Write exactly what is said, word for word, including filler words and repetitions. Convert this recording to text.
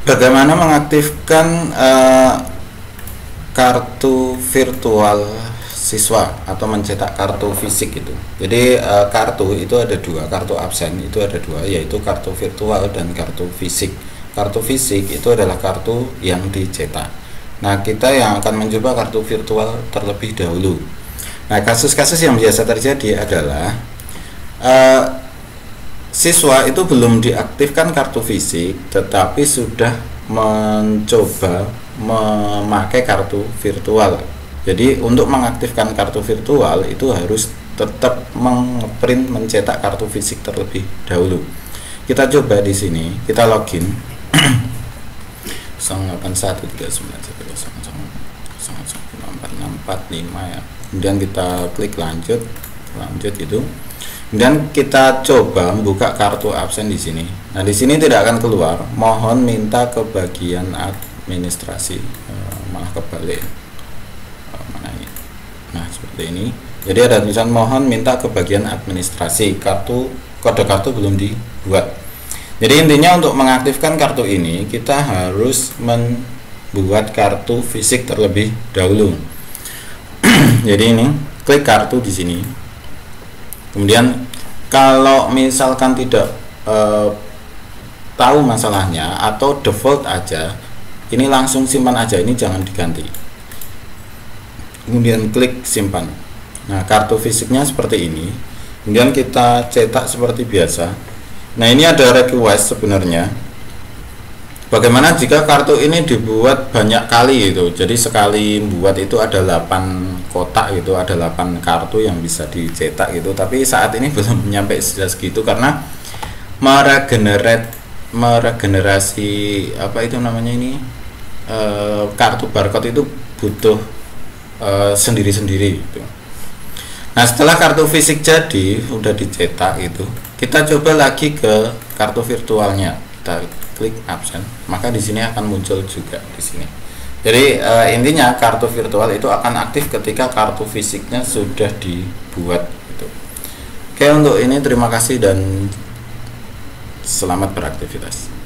Bagaimana mengaktifkan uh, kartu virtual siswa atau mencetak kartu fisik itu. Jadi uh, kartu itu ada dua, kartu absen itu ada dua, yaitu kartu virtual dan kartu fisik. Kartu fisik itu adalah kartu yang dicetak. Nah, kita yang akan mencoba kartu virtual terlebih dahulu. Nah, kasus-kasus yang biasa terjadi adalah uh, siswa itu belum diaktifkan kartu fisik, tetapi sudah mencoba memakai kartu virtual. Jadi untuk mengaktifkan kartu virtual itu harus tetap mengprint mencetak kartu fisik terlebih dahulu. Kita coba di sini, kita login nol delapan satu tiga sembilan satu nol empat enam empat lima ya. Kemudian kita klik lanjut, lanjut itu. Dan kita coba membuka kartu absen di sini. Nah, di sini tidak akan keluar. Mohon minta ke bagian administrasi. E, malah kebalik. E, mana ini? Nah, seperti ini. Jadi ada tulisan mohon minta ke bagian administrasi. Kartu kode kartu belum dibuat. Jadi intinya untuk mengaktifkan kartu ini kita harus membuat kartu fisik terlebih dahulu. Jadi ini klik kartu di sini. Kemudian kalau misalkan tidak e, tahu masalahnya atau default aja, ini langsung simpan aja, ini jangan diganti. Kemudian klik simpan. Nah, kartu fisiknya seperti ini. Kemudian kita cetak seperti biasa. Nah, ini ada request sebenarnya. Bagaimana jika kartu ini dibuat banyak kali itu? Jadi sekali buat itu ada delapan kotak gitu, ada delapan kartu yang bisa dicetak gitu. Tapi saat ini belum nyampe segitu karena meregenerate meregenerasi apa itu namanya ini e, kartu barcode itu butuh sendiri-sendiri gitu. Nah, setelah kartu fisik jadi udah dicetak itu, kita coba lagi ke kartu virtualnya. Kita klik absen, maka di sini akan muncul juga di sini. Jadi e, intinya kartu virtual itu akan aktif ketika kartu fisiknya sudah dibuat gitu. Oke, untuk ini terima kasih dan selamat beraktivitas.